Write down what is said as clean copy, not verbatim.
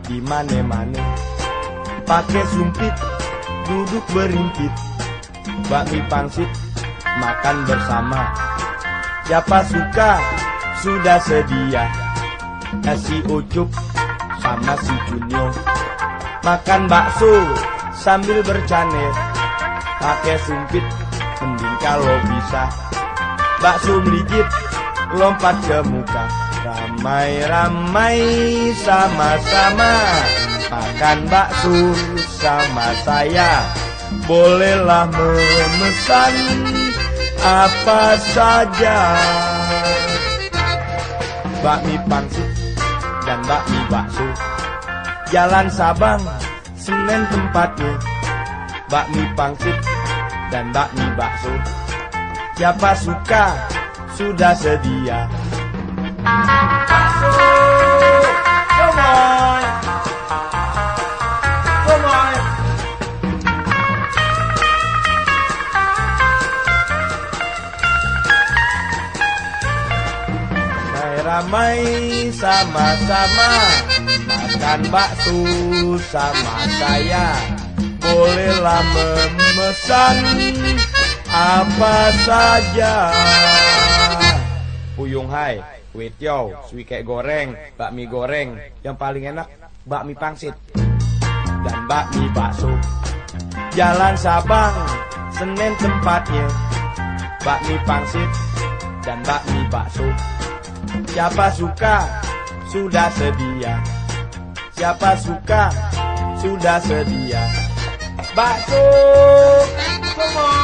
di mane-mane. Pakai sumpit, duduk berimpit, bakmi pangsit, makan bersama. Siapa suka, sudah sedia. Si Ucup sama si Junio makan bakso sambil bercane. Pakai sumpit, mending kalau bisa. Bakso melijit, lompat ke muka. Ramai-ramai sama-sama makan bakso sama saya. Bolehlah memesan apa saja. Bakmi pangsit dan bakmi bakso, Jalan Sabang, Senen tempatnya. Bakmi pangsit dan bakmi bakso, siapa suka sudah sedia. Bakso, come on, come on. Ramai sama-sama makan bakso sama saya. Bolehlah memesan apa saja. Puyung hai, kue tiaw, suike goreng, bakmi goreng. Yang paling enak bakmi pangsit dan bakmi bakso. Jalan Sabang, Senen tempatnya. Bakmi pangsit dan bakmi bakso, siapa suka sudah sedia. Siapa suka sudah sedia. Bakso, come on.